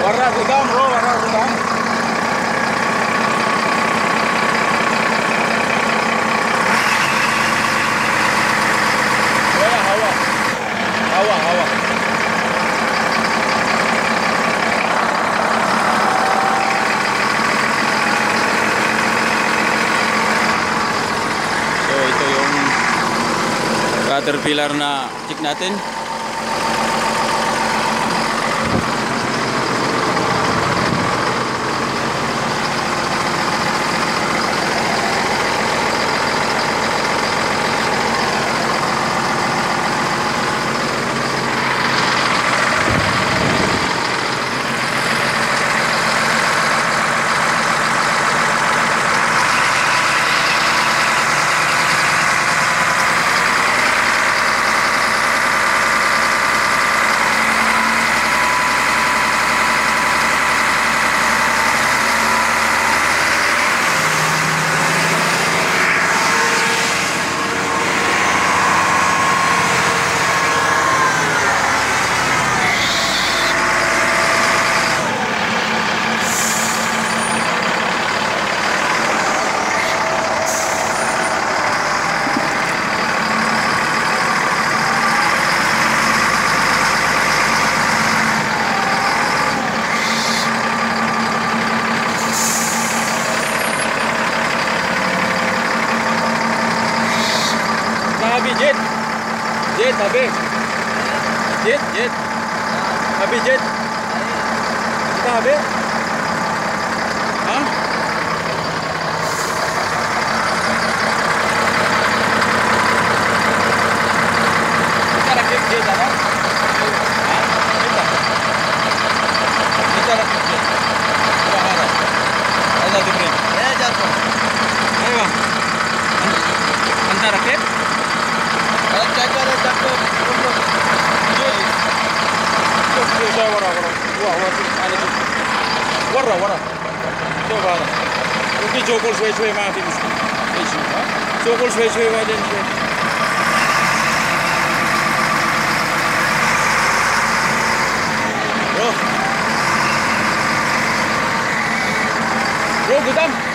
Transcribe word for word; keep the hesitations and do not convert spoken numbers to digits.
warna hitam bro, warna hitam. Oh ya, hawa, hawa, hawa. So ito yung caterpillar na check natin. Habis jet, jet habis, jet jet, habis jet, kita habis, hah? Kita rakit jet apa? Hah? Kita, kita rakit jet, dua harap, ada di brin. Ya jatuh. Ayo, anda rakit? Cara jatuh untuk jet saya warna warna wah wah ada tu warna warna coba ada mungkin jokol suai suai mati mesti jokol suai suai mati mesti bro bro gudam